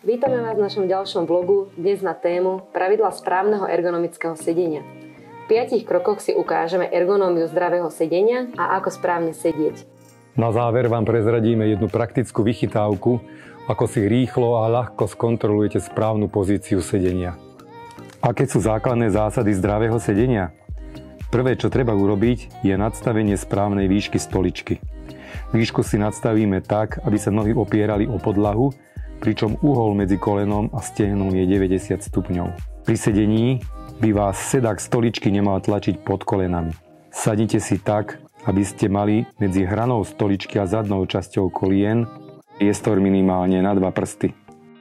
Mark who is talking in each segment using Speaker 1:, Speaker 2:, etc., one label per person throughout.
Speaker 1: Vítame vás v našom ďalšom vlogu, dnes na tému pravidlá správneho ergonomického sedenia. V 5 krokoch si ukážeme ergonómiu zdravého sedenia a ako správne sedieť.
Speaker 2: Na záver vám prezradíme jednu praktickú vychytávku, ako si rýchlo a ľahko skontrolujete správnu pozíciu sedenia. Aké sú základné zásady zdravého sedenia? Prvé, čo treba urobiť, je nadstavenie správnej výšky stoličky. Výšku si nadstavíme tak, aby sa nohy opierali o podlahu, pričom uhol medzi kolenom a stehnom je 90 stupňov. Pri sedení by vás sedák stoličky nemal tlačiť pod kolenami. Sadnite si tak, aby ste mali medzi hranou stoličky a zadnou časťou kolien priestor minimálne na 2 prsty.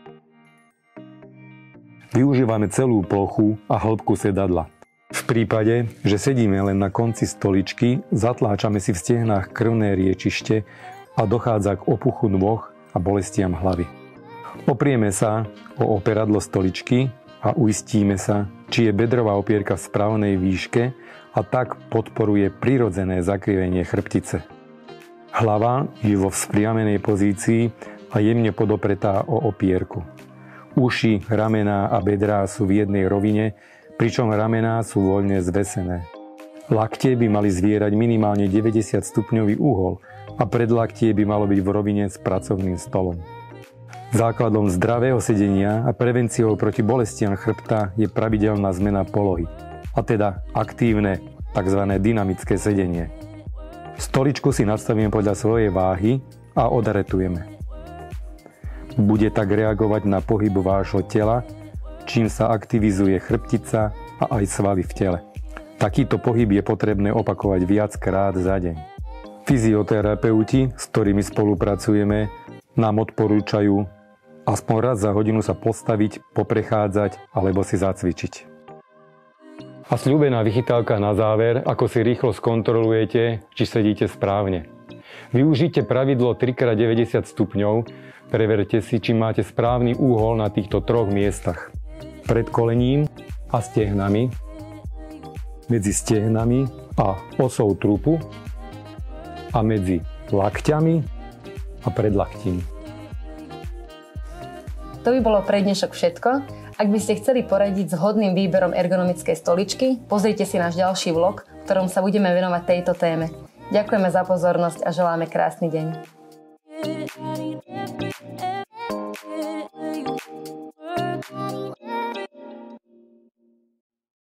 Speaker 2: Využívame celú plochu a hĺbku sedadla. V prípade, že sedíme len na konci stoličky, zatláčame si v stehnách krvné riečište a dochádza k opuchu nôh a bolestiam hlavy. Oprieme sa o operadlo stoličky a uistíme sa, či je bedrová opierka v správnej výške a tak podporuje prirodzené zakrivenie chrbtice. Hlava je vo vzpriamenej pozícii a jemne podopretá o opierku. Uši, ramená a bedrá sú v jednej rovine, pričom ramená sú voľne zvesené. Laktie by mali zvierať minimálne 90 stupňový uhol a predlaktie by malo byť v rovine s pracovným stolom. Základom zdravého sedenia a prevenciou proti bolestiam chrbta je pravidelná zmena polohy, a teda aktívne, tzv. Dynamické sedenie. Stoličku si nastavíme podľa svojej váhy a odaretujeme. Bude tak reagovať na pohyb vášho tela, čím sa aktivizuje chrbtica a aj svaly v tele. Takýto pohyb je potrebné opakovať viackrát za deň. Fyzioterapeuti, s ktorými spolupracujeme, nám odporúčajú aspoň raz za hodinu sa postaviť, poprechádzať alebo si zacvičiť. A sľúbená vychytávka na záver, ako si rýchlo skontrolujete, či sedíte správne. Využite pravidlo 3x90 stupňov, preverte si, či máte správny úhol na týchto 3 miestach. Pred kolením a stehnami, medzi stehnami a osou trupu a medzi lakťami a predlaktím.
Speaker 1: To by bolo pre dnešok všetko. Ak by ste chceli poradiť s vhodným výberom ergonomickej stoličky, pozrite si náš ďalší vlog, v ktorom sa budeme venovať tejto téme. Ďakujeme za pozornosť a želáme krásny deň.